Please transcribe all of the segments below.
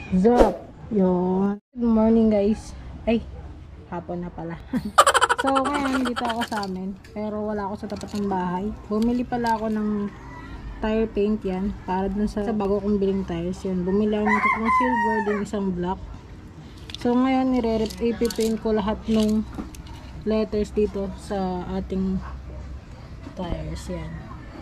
Zap! Yun. Good morning guys. Ay, hapon na pala. So ngayon dito ako sa amin. Pero wala ako sa tapat ng bahay. Bumili pala ako ng tire paint yan. Para dun sa bago kong biling tires yan. Bumili ako ng tatlong silver, din isang black. So ngayon ipipaint ko lahat ng letters dito sa ating tires yan.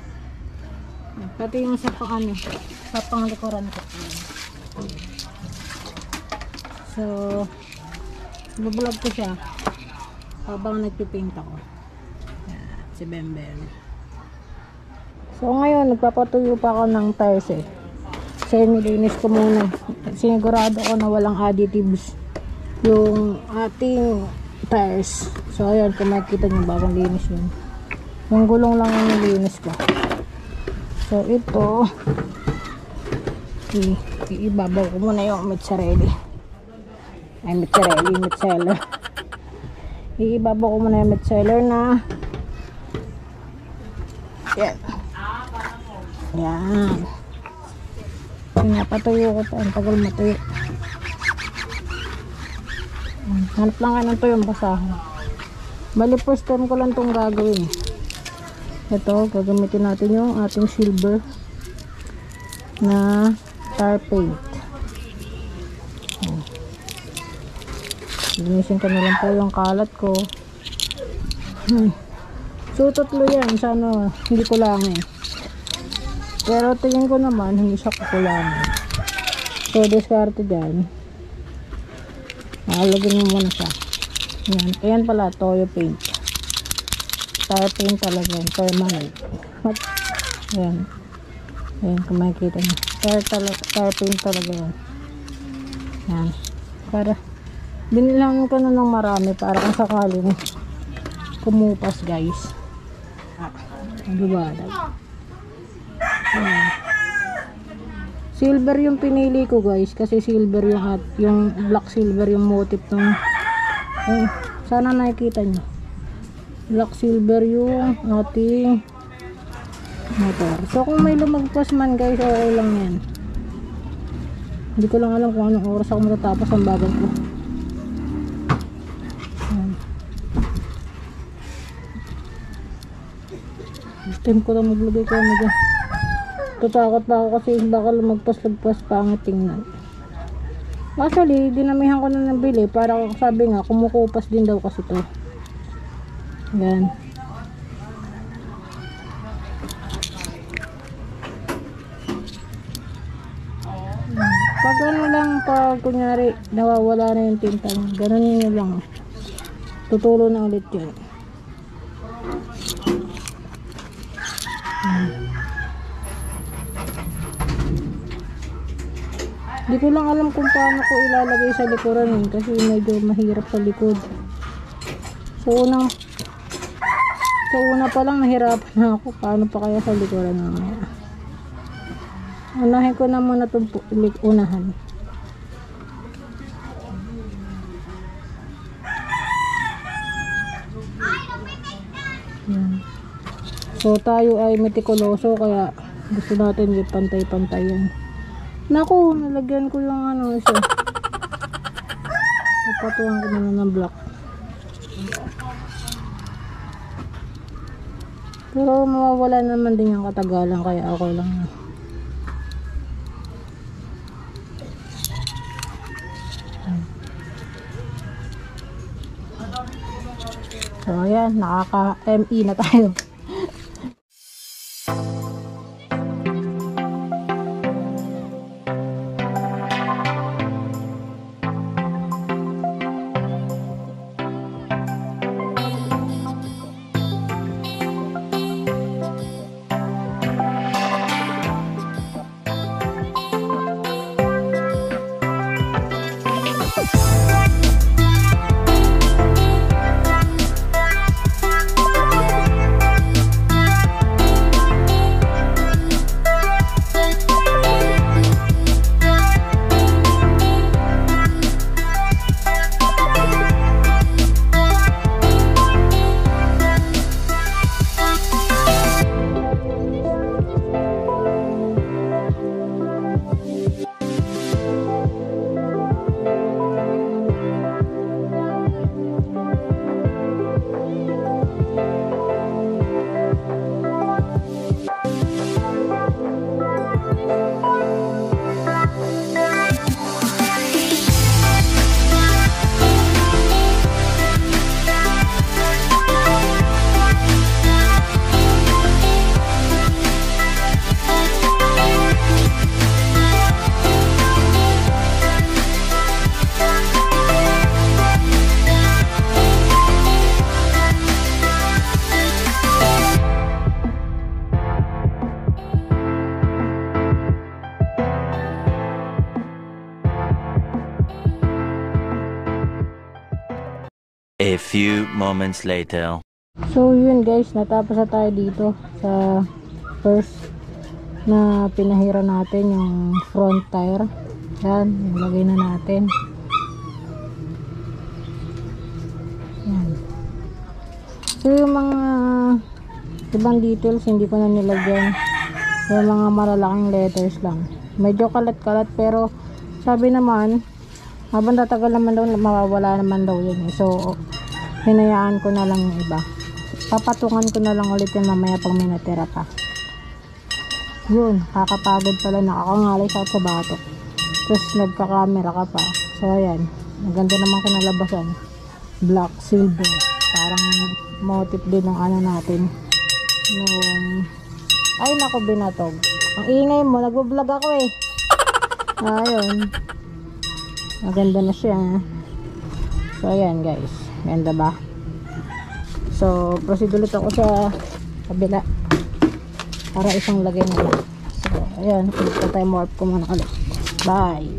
Pati yung sa panglikuran ko. So, bablog ko siya habang nagpipaint ako. Yan, si Bembel. So, ngayon, nagpapatuyo pa ako ng tires eh. Kasi nilinis ko muna. Sinigurado ko na walang additives yung ating tires. So, ayan, kung makikita nyo, bagong linis yun. Yung gulong lang yung nilinis ko. So, ito, iibabaw ko muna yung mozzarella. Ay, mozzarella. Iibabaw ko muna yung mozzarella na yan. Yan. Pinapatuyo ko pa. Ang tagal matuyo. Hanap lang kayo ng tuyong basahan. Bali, first time ko lang itong gagawin. Ito, gagamitin natin yung ating silver na tar paint. Linisin ko na lang po yung kalat ko. So, tatlo yan. Sana hindi kulangin. Pero tingin ko naman, hindi siya kukulangin. So, diskarte dyan. Nalagyan mo muna siya. Yan. Ayan pala, toyo paint. Tire paint talaga yun. Permanent. Ayan. Ayan, kung makikita nyo. Tire paint talaga yun. Yan. Para binilang ko na ng marami para kung sakaling kumupas guys. Diba? Silver yung pinili ko guys kasi silver yung black silver yung motif ng sana nakikita nyo. Black silver yung ating motor. So kung may lumagpas man guys, okay lang yan. Hindi ko lang alam kung anong oras ako matatapos ang bagal ko. Time ko lang maglagay ko na dyan. Tatakot pa ako kasi baka lumagpas-lagpas pangit tingnan. Actually, dinamihan ko na nabili para sabi nga, kumukupas din daw kasi to. Yan. Pag ano lang, pag kunyari nawawala na yung tinta, ganun nyo lang. Tutulo na ulit yun. Hindi ko lang alam kung paano ko ilalagay sa likuran yun kasi medyo mahirap sa likod. So una pa lang nahirapan na ako. Paano pa kaya sa likuran mamaya? Unahin ko na muna itong unahan. Yan. So tayo ay metikuloso kaya gusto natin yung pantay-pantay yan. Naku, nalagyan ko yung ano siya. Napatuhan ko na ng black. Pero mawawala naman din yung katagalan kaya ako lang. So ayan, nakaka-ME na tayo. A few moments later. So yun guys, natapos na tayo dito sa first na pinahira natin yung front tire. Yan, ilagay na natin. Yan. So yung mga ibang details hindi ko na nilagyan. Yung mga malalaking letters lang. Medyo kalat-kalat pero sabi naman habang tatagal naman daw mawawala naman daw yun. So hinayaan ko na lang yung iba. Papatungan ko na lang ulit yung mamaya pag may natira pa. Yun, kakapagod pala, nakakangalay sa batok. Tapos nagka-camera ka pa. So ayan, maganda naman kinalabasan. Black silver, parang motif din ng ano natin nung ay nako binatog. Ang ingay mo, nagbo-vlog ako eh. Ayun, maganda na siya. So ayan guys, ganda ba? So proceed ulit ako sa kabila para isang lagay na lang. So ayan, pagka time warp ko muna ulit. Bye.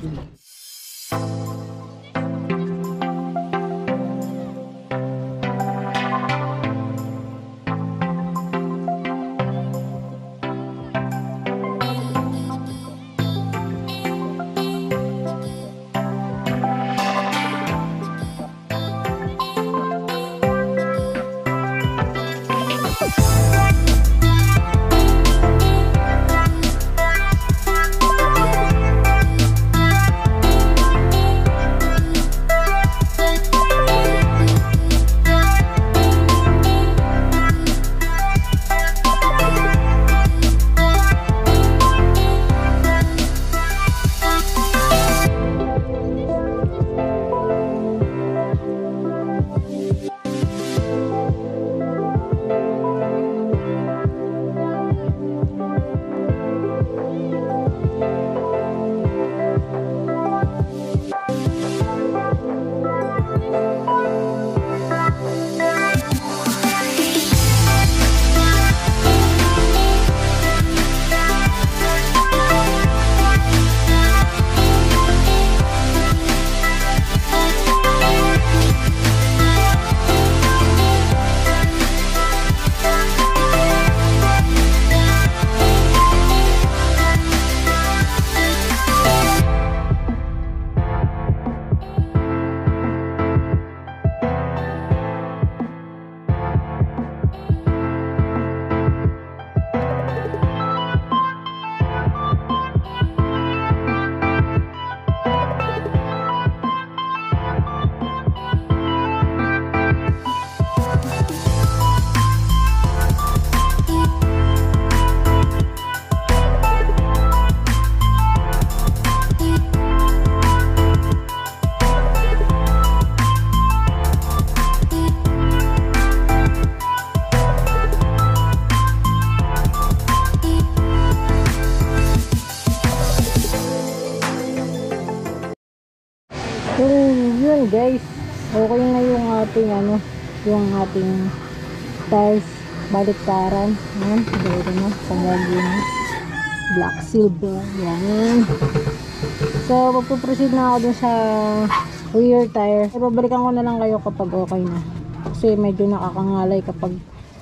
So yun guys, okay na yung ating yung ating tires baliktaran. Yan, dito na, panglagi na black silver. Yan. So magpo-proceed na ako dun sa rear tire. Ibabalikan ko na lang kayo kapag okay na. Kasi medyo nakakangalay kapag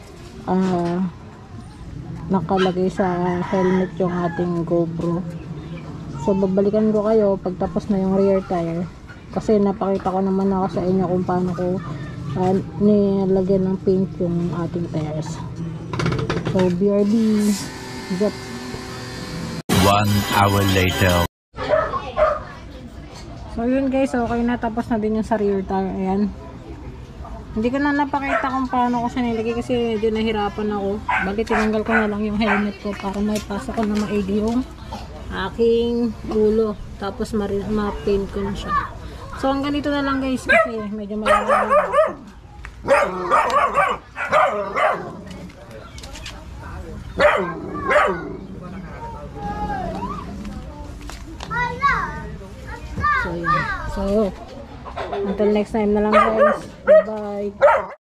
nakalagay sa helmet yung ating GoPro. So babalikan ko kayo pag tapos na yung rear tire. Kasi napakita ko naman ako sa inyo kung paano ko nilagyan ng paint yung ating tires. So BRB, got 1 hour later. So yun guys, okay na, tapos na din yung sa rear tire. Ayan, hindi ko na napakita kung paano ko siya nilagay kasi medyo nahirapan ako. Bali tinanggal ko na lang yung helmet ko para may pasok ko na maigi yung aking ulo, tapos ma-paint ko na siya. So hanggang dito na lang guys kasi medyo malalim. So, until next time na lang guys. Bye.